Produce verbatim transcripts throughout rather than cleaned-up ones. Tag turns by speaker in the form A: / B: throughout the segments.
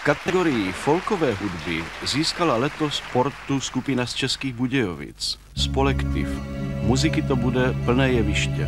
A: kategorii folkové hudby získala letos portu skupina z Českých Budějovic, Spolektiv. Muziky to bude plné jeviště.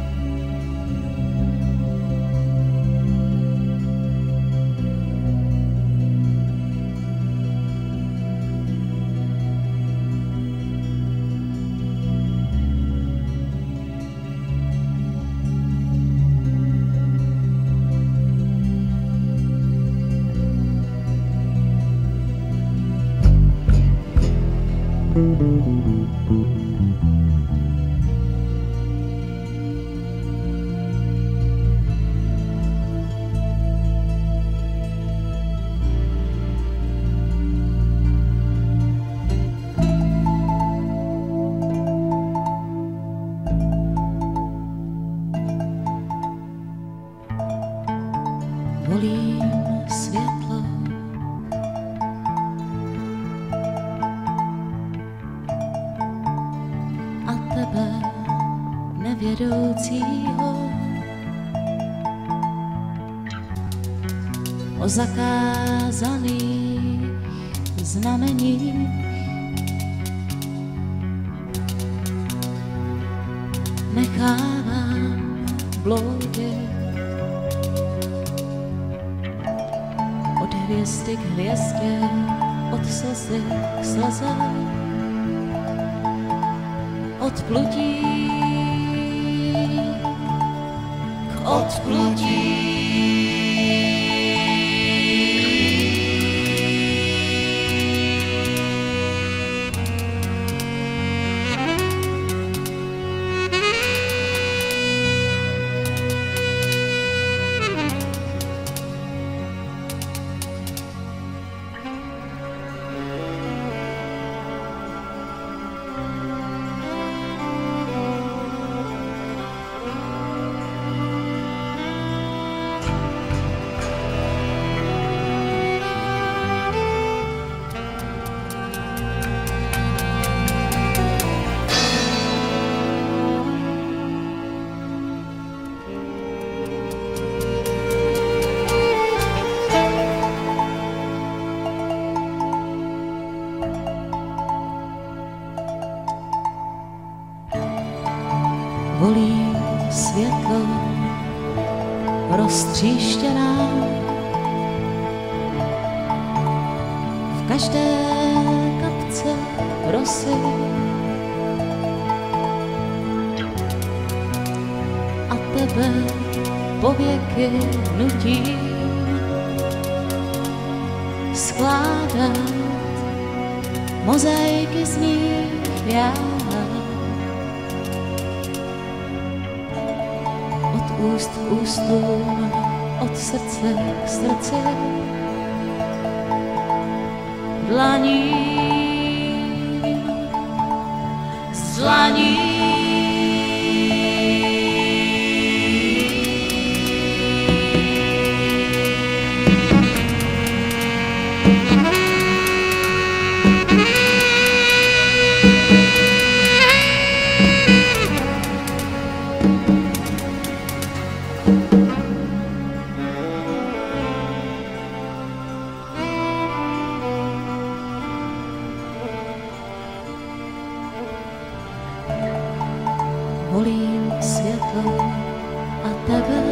B: Volím světlo, a tebe nevědoucího o zakázaných znameních. Nechávám bloudit od hvězdy k hvězdě, od slzy k slze, od plutí k odplutí. Volím světlo roztříštěná v každé kapce rosy a tebe pověky nutí skládat mozaiky z mých já. Úst k ústům, od srdce k srdci, dlaním z dlaní. Volím světlo a tebe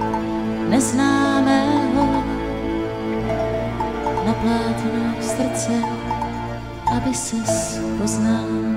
B: neznámého na plátno srdce, aby ses poznal.